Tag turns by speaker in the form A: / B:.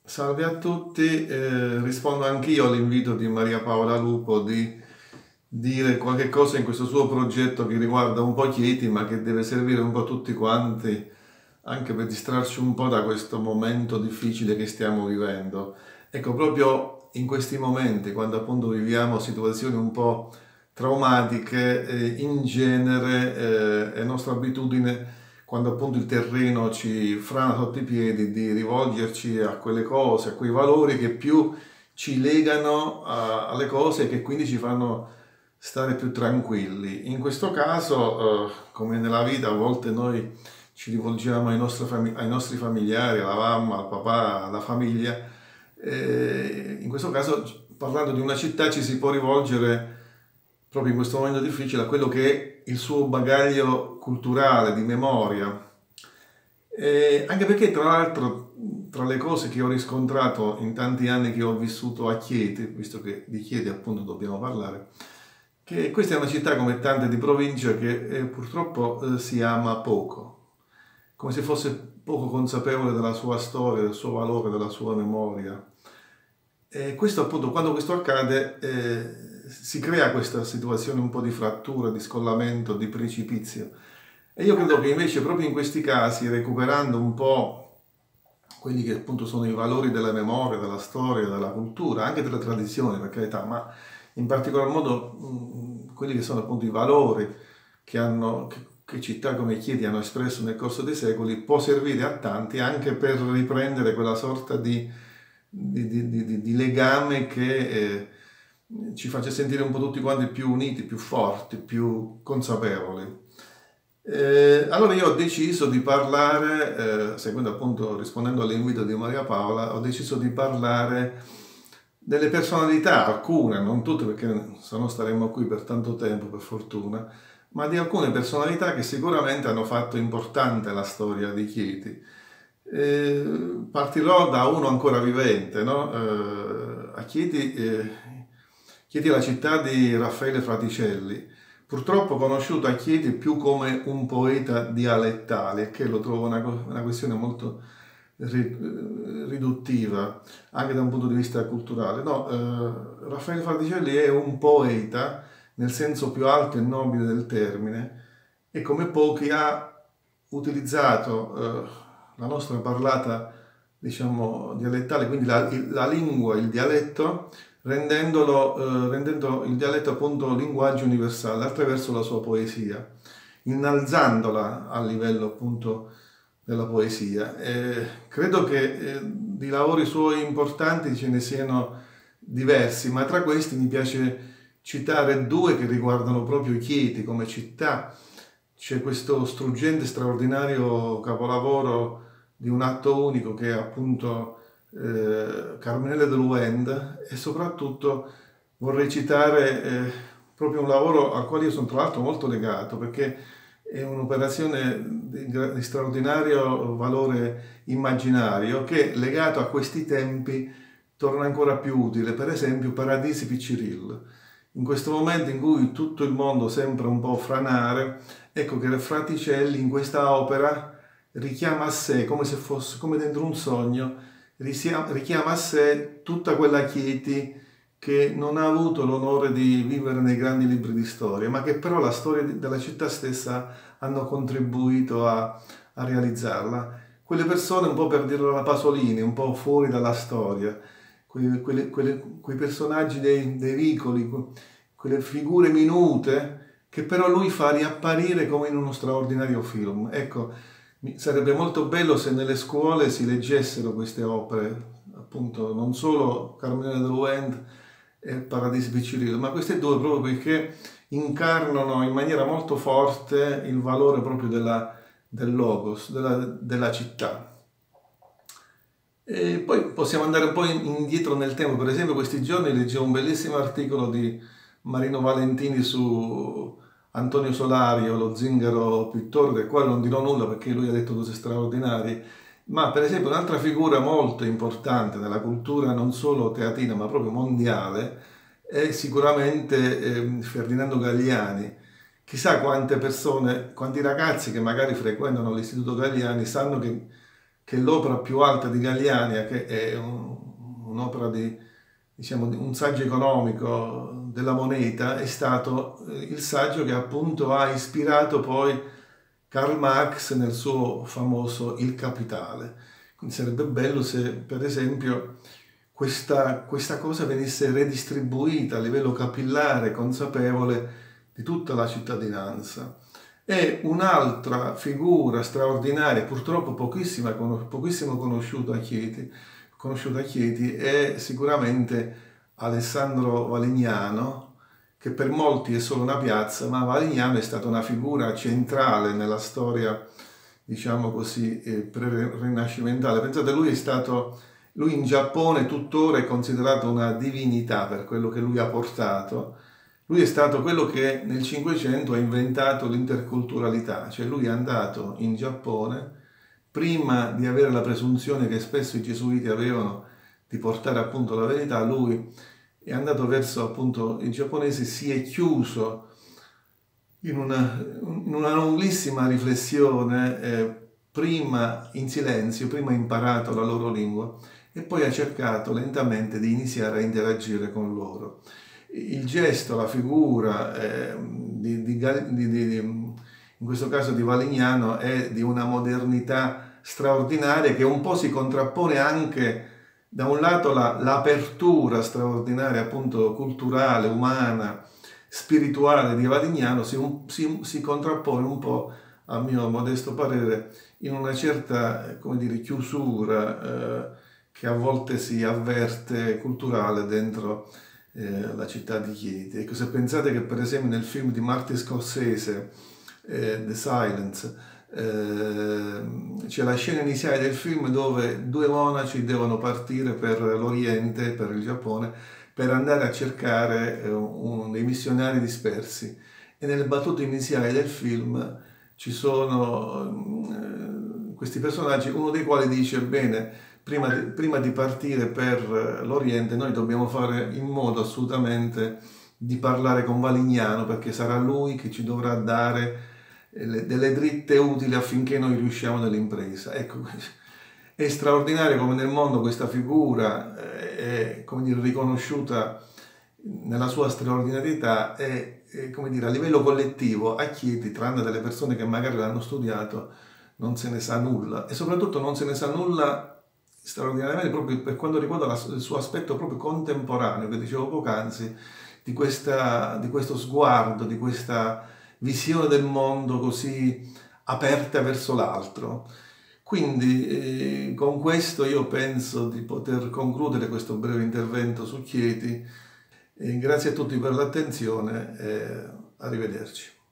A: Salve a tutti, rispondo anch'io all'invito di Maria Paola Lupo di dire qualche cosa in questo suo progetto che riguarda un po' Chieti, ma che deve servire un po' tutti quanti, anche per distrarci un po' da questo momento difficile che stiamo vivendo. Ecco, proprio in questi momenti, quando appunto viviamo situazioni un po' traumatiche, in genere è nostra abitudine quando appunto il terreno ci frana sotto i piedi, di rivolgerci a quelle cose, a quei valori che più ci legano alle cose e che quindi ci fanno stare più tranquilli. In questo caso, come nella vita, a volte noi ci rivolgiamo ai nostri familiari, alla mamma, al papà, alla famiglia. In questo caso, parlando di una città, ci si può rivolgere proprio in questo momento difficile a quello che è il suo bagaglio culturale, di memoria. Anche perché, tra l'altro, tra le cose che ho riscontrato in tanti anni che ho vissuto a Chieti, visto che di Chieti appunto dobbiamo parlare, che questa è una città come tante di provincia che purtroppo si ama poco, come se fosse poco consapevole della sua storia, del suo valore, della sua memoria. E questo appunto, quando questo accade, si crea questa situazione un po' di frattura, di scollamento, di precipizio. E io credo che invece proprio in questi casi, recuperando un po' quelli che appunto sono i valori della memoria, della storia, della cultura, anche della tradizione, per carità, ma in particolar modo quelli che sono appunto i valori che città come Chieti hanno espresso nel corso dei secoli, può servire a tanti anche per riprendere quella sorta di legame che ci faccia sentire un po' tutti quanti più uniti, più forti, più consapevoli. Allora io ho deciso di parlare, seguendo appunto, rispondendo all'invito di Maria Paola, ho deciso di parlare delle personalità, alcune, non tutte perché se no staremmo qui per tanto tempo, per fortuna, ma di alcune personalità che sicuramente hanno fatto importante la storia di Chieti. Partirò da uno ancora vivente, no? A Chieti è la città di Raffaele Fraticelli, purtroppo conosciuto a Chieti più come un poeta dialettale, che lo trovo una questione molto riduttiva, anche da un punto di vista culturale. No, Raffaele Fraticelli è un poeta nel senso più alto e nobile del termine e come pochi ha utilizzato la nostra parlata, diciamo, dialettale, quindi la lingua, il dialetto, rendendo il dialetto appunto linguaggio universale attraverso la sua poesia, innalzandola a livello appunto della poesia. Credo che di lavori suoi importanti ce ne siano diversi, ma tra questi mi piace citare due che riguardano proprio Chieti come città. C'è questo struggente, straordinario capolavoro di un atto unico che è appunto Carmenelle de Louend, e soprattutto vorrei citare proprio un lavoro al quale io sono tra l'altro molto legato perché è un'operazione di straordinario valore immaginario che legato a questi tempi torna ancora più utile, per esempio Paradisi Piccirill. In questo momento in cui tutto il mondo sembra un po' franare, ecco che Fraticelli in questa opera richiama a sé, come se fosse come dentro un sogno, richiama a sé tutta quella Chieti che non ha avuto l'onore di vivere nei grandi libri di storia, ma che però la storia della città stessa hanno contribuito a realizzarla. Quelle persone, un po' per dirlo alla Pasolini, un po' fuori dalla storia, quei personaggi dei vicoli, quelle figure minute che però lui fa riapparire come in uno straordinario film. Ecco, sarebbe molto bello se nelle scuole si leggessero queste opere, appunto, non solo Carmine de Louend e Paradisi Piccirill, ma queste due proprio perché incarnano in maniera molto forte il valore proprio del logos, della città. E poi possiamo andare un po' indietro nel tempo, per esempio questi giorni leggevo un bellissimo articolo di Marino Valentini su Antonio Solario, lo zingaro pittore, del quale non dirò nulla perché lui ha detto cose straordinarie, ma per esempio un'altra figura molto importante nella cultura non solo teatrina ma proprio mondiale è sicuramente Ferdinando Galliani. Chissà quante persone, quanti ragazzi che magari frequentano l'Istituto Galliani sanno che che l'opera più alta di Galliani, che è un'opera di, diciamo, di un saggio economico della moneta, è stato il saggio che appunto ha ispirato poi Karl Marx nel suo famoso Il Capitale. Quindi sarebbe bello se, per esempio, questa cosa venisse redistribuita a livello capillare, consapevole di tutta la cittadinanza. E un'altra figura straordinaria, purtroppo pochissimo conosciuta a Chieti, è sicuramente Alessandro Valignano, che per molti è solo una piazza, ma Valignano è stata una figura centrale nella storia, diciamo così, pre-rinascimentale. Pensate, lui in Giappone tuttora è considerato una divinità per quello che lui ha portato. Lui è stato quello che nel Cinquecento ha inventato l'interculturalità, cioè lui è andato in Giappone prima di avere la presunzione che spesso i gesuiti avevano di portare appunto la verità, lui è andato verso appunto i giapponesi, si è chiuso in una lunghissima riflessione, prima in silenzio, prima ha imparato la loro lingua e poi ha cercato lentamente di iniziare a interagire con loro. Il gesto, la figura in questo caso di Valignano è di una modernità straordinaria che un po' si contrappone anche da un lato l'apertura straordinaria appunto culturale, umana, spirituale di Valignano si contrappone un po', a mio modesto parere, in una certa, come dire, chiusura che a volte si avverte culturale dentro la città di Chieti. Ecco, se pensate che per esempio nel film di Martin Scorsese, The Silence, c'è la scena iniziale del film dove due monaci devono partire per l'Oriente, per il Giappone, per andare a cercare dei missionari dispersi. E nelle battute iniziali del film ci sono questi personaggi, uno dei quali dice: bene, prima di partire per l'Oriente noi dobbiamo fare in modo assolutamente di parlare con Valignano, perché sarà lui che ci dovrà dare delle dritte utili affinché noi riusciamo nell'impresa. Ecco, è straordinario come nel mondo questa figura è, come dire, riconosciuta nella sua straordinarietà e, come dire, a livello collettivo a Chieti, tranne delle persone che magari l'hanno studiato, non se ne sa nulla, e soprattutto non se ne sa nulla straordinariamente proprio per quanto riguarda il suo aspetto proprio contemporaneo, che dicevo poc'anzi, di questo sguardo, di questa visione del mondo così aperta verso l'altro. Quindi con questo io penso di poter concludere questo breve intervento su Chieti. Grazie a tutti per l'attenzione e arrivederci.